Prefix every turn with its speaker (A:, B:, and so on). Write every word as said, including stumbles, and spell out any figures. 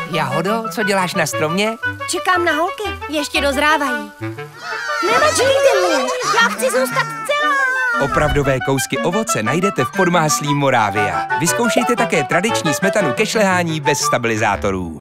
A: Jahodo, co děláš na stromě?
B: Čekám na holky, ještě dozrávají. Nemačkejte mě, já chci zůstat celá.
A: Opravdové kousky ovoce najdete v Podmáslí Moravia. Vyzkoušejte také tradiční smetanu ke šlehání bez stabilizátorů.